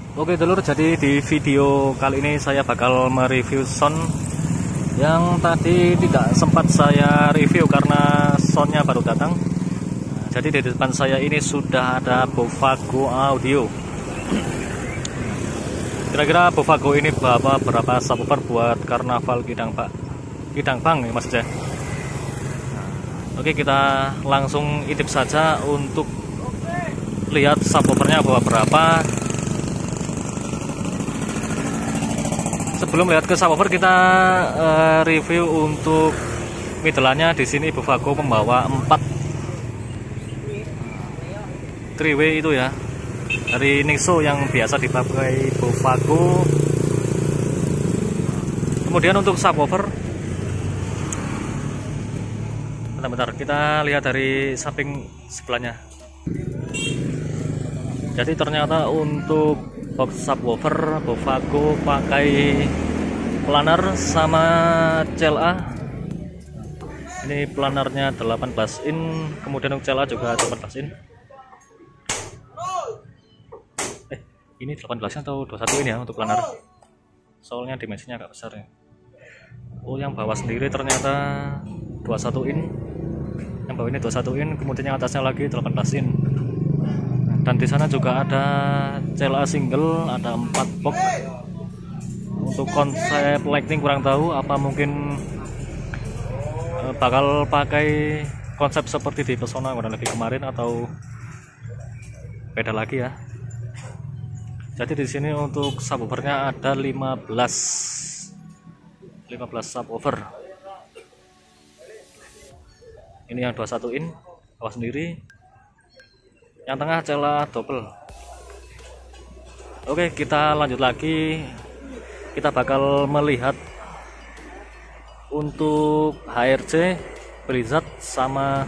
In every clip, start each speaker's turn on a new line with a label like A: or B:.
A: Oke dulur, jadi di video kali ini saya bakal mereview sound yang tadi tidak sempat saya review karena soundnya baru datang. Jadi di depan saya ini sudah ada Bovago Audio. Kira-kira Bovago ini bawa berapa subwoofer buat karnaval Kidang Bang ya maksudnya. Oke, kita langsung intip saja untuk lihat subwoofernya bawa berapa. Sebelum lihat ke subwoofer, kita review untuk middle-nya. Di sini Bovago membawa 4 3-way itu ya, dari Nixo yang biasa dipakai Bovago. Kemudian untuk subwoofer, bentar, kita lihat dari samping sebelahnya. Jadi ternyata untuk box subwoofer Bovago pakai planar sama CLA. Ini planarnya 18 in, kemudian untuk CLA juga 18 in. Ini 18 atau 21 in ya untuk planar. Soalnya dimensinya agak besar ya. Oh, yang bawah sendiri ternyata 21 in. Yang bawah ini 21 in, kemudian yang atasnya lagi 18 in. Dan di sana juga ada CLA single, ada 4 box. Untuk konsep lightning kurang tahu, apa mungkin bakal pakai konsep seperti di Pesona kurang lebih kemarin atau beda lagi ya. Jadi di sini untuk subwoofernya ada 15 subwoofer. Ini yang 21 in bawah sendiri. Yang tengah CLA double. Oke, kita lanjut lagi. Kita bakal melihat untuk HRC, Blizzard sama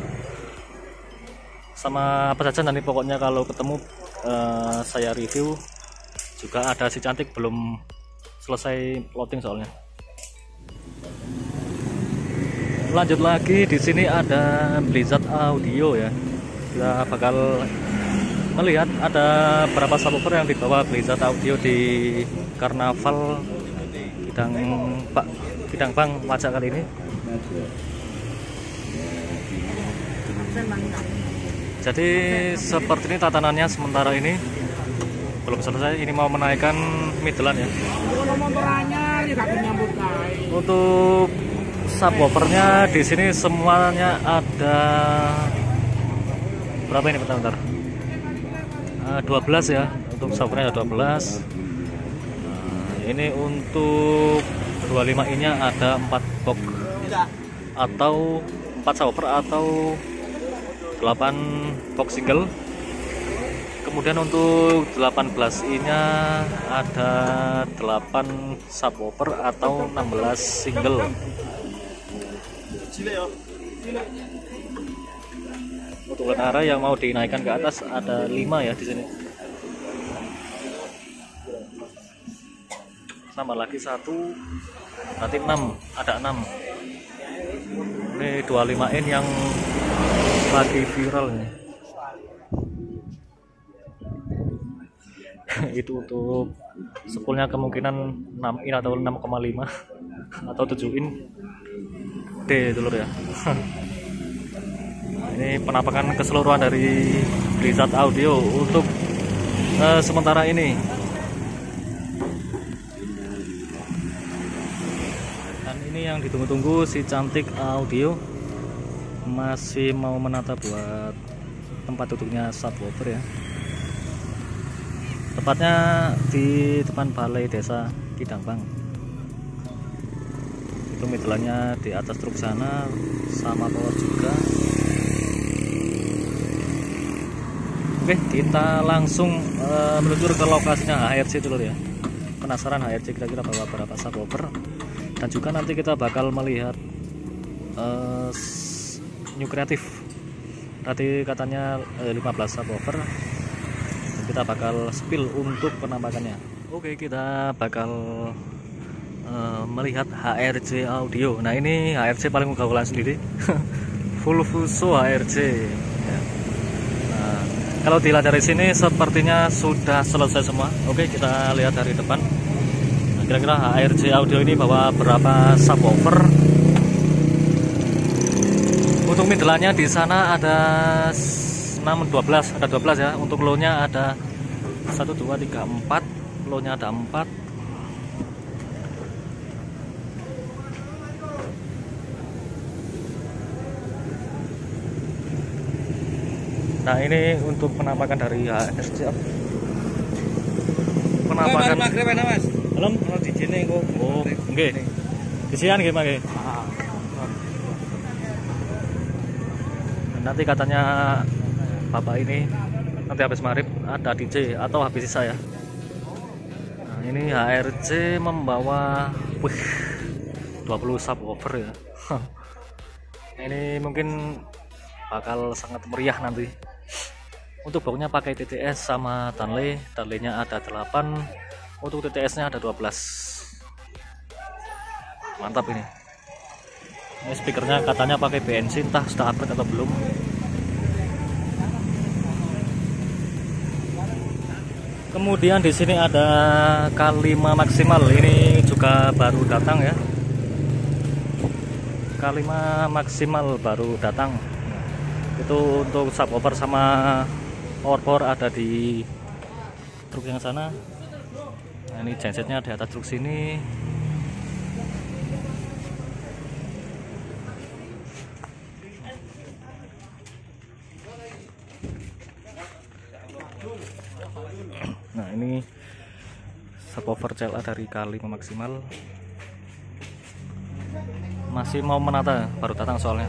A: apa saja nanti pokoknya kalau ketemu saya review. Juga ada si cantik belum selesai loading soalnya. Lanjut lagi, di sini ada Blizzard Audio ya. Kita bakal melihat ada berapa subwoofer yang dibawa Blizzard Audio di karnaval Kidang Bang Wajak kali ini. Jadi seperti ini tatanannya sementara ini. Belum selesai, ini mau menaikkan middle-an ya. Untuk subwoofernya di sini semuanya ada berapa ini, bentar. 12 ya, untuk subwoofernya ada 12. Ini untuk 25 nya ada 4 box atau 4 subwoofer atau 8 box single. Kemudian untuk 18 nya ada 8 subwoofer atau 16 single. Untuk lenara yang mau dinaikkan ke atas ada 5 ya di sini. Tambah lagi 1, berarti 6, ada 6. Ini 25 in yang lagi viral nih. Itu untuk spoolnya kemungkinan 6 in atau 6,5 atau 7 in D dulur ya. Ini penampakan keseluruhan dari Blizzard Audio untuk sementara ini. Dan ini yang ditunggu-tunggu, si cantik Audio masih mau menata buat tempat duduknya subwoofer ya. Tepatnya di depan balai desa Kidang Bang. Itu middle-nya di atas truk sana sama power juga. Oke, kita langsung meluncur ke lokasinya HRC dulu ya. Penasaran HRC kira-kira bawa berapa subwoofer. Dan juga nanti kita bakal melihat New Creative. Tadi katanya 15 subwoofer. Kita bakal spill untuk penampakannya. Oke, kita bakal melihat HRC Audio. Nah, ini HRC paling unggulan sendiri. Full Fuso HRC ya. Nah, Kalau dilihat dari sini sepertinya sudah selesai semua. Oke, kita lihat dari depan. Nah, kira-kira HRJ Audio ini bawa berapa subwoofer? Untuk middle-nya di sana ada 12 ya. Untuk low-nya ada 1 2 3 4. Low-nya ada 4. Nah, ini untuk penampakan dari HRJ. Penampakan
B: Mas.
A: belum
B: Kalau di sini kok.
A: oh nggih disian nggih Mas nggih. Nanti katanya bapak ini nanti habis maghrib ada DJ atau habis sisa ya. Nah, ini HRJ membawa 20 subwoofer ya. Ini mungkin bakal sangat meriah nanti. Untuk boxnya pakai TTS sama Danley-nya ada 8, untuk TTS-nya ada 12. Mantap ini. Ini speakernya katanya pakai BNC, entah sudah upgrade atau belum. Kemudian di sini ada K5 maksimal, ini juga baru datang ya. K5 maksimal baru datang. Itu untuk subwoofer sama power ada di truk yang sana. Nah, ini gensetnya di atas truk sini. Nah, ini subwoofer CLA dari K5 maksimal. Masih mau menata, baru datang soalnya.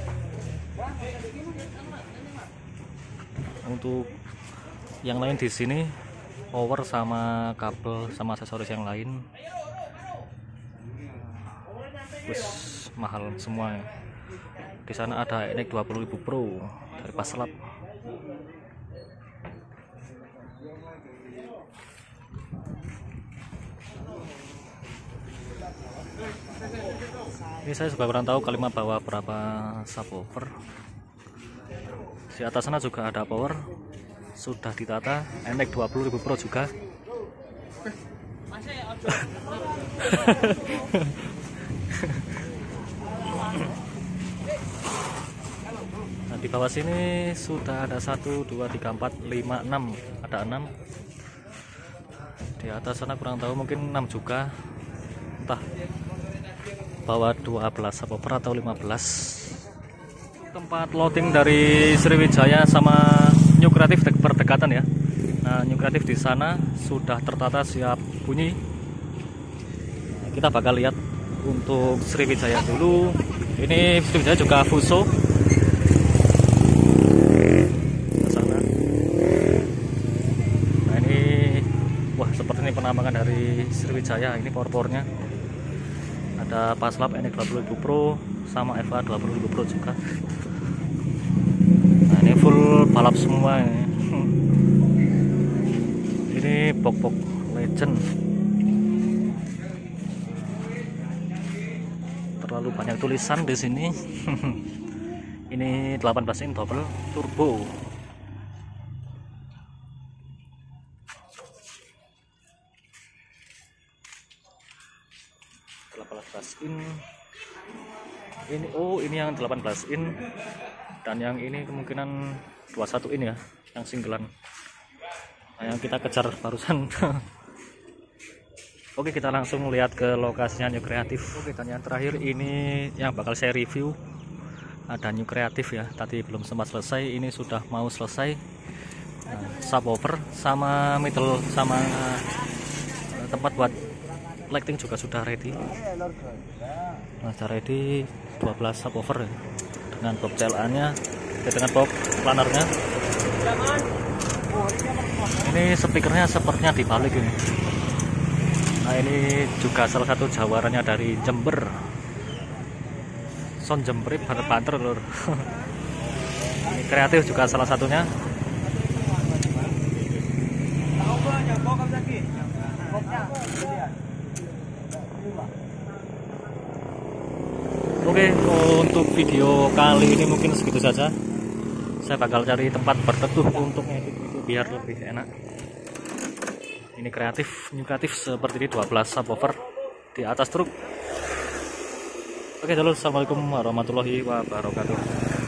A: Untuk yang lain di sini power sama kabel sama aksesoris yang lain, mahal semua ya. Di sana ada NX 20.000 Pro dari Paslap. Ini saya juga kurang tahu K5 bawa berapa subwoofer. Di atas sana juga ada power, sudah ditata. NX 20.000 Pro juga. Nah, di bawah sini sudah ada 1 2 3 4 5 6, ada 6. Di atas sana kurang tahu, mungkin 6 juga, entah bawa 12 subwoofer atau 15. Tempat loading dari Sriwijaya sama New Creative berdekatan ya. Nah, New Creative di sana sudah tertata siap bunyi. Nah, kita bakal lihat untuk Sriwijaya dulu. Ini Sriwijaya juga Fuso. Sana. Nah, ini wah, seperti ini penampakan dari Sriwijaya. Ini power-powernya. Ada Paslap NX 20.000 Pro sama FA 20.000 Pro juga. Nah, ini full balap semua ini. Ini box legend. Terlalu banyak tulisan di sini. Ini 18 in double turbo. Ini ini yang 18 in, dan yang ini kemungkinan 21 in ya, yang singlean. Nah, yang kita kejar barusan. Oke, kita langsung lihat ke lokasinya New Creative. Oke, dan yang terakhir ini yang bakal saya review ada New Creative ya. Tadi belum sempat selesai, ini sudah mau selesai. Nah, subwoofer sama middle sama tempat buat lighting juga sudah ready. Nah, sudah ready 12 subwoofer ya, dengan box CLA nya dengan box planernya. Ini speakernya sepertinya dibalik ini. Nah, ini juga salah satu jawarannya dari Jember. Sound Jember banter lur. Ini Kreatif juga salah satunya. Oke, untuk video kali ini mungkin segitu saja. Saya bakal cari tempat berteduh untuk ngedit itu biar lebih enak. Ini new kreatif seperti ini, 12 subwoofer di atas truk. Oke, dulu assalamualaikum warahmatullahi wabarakatuh.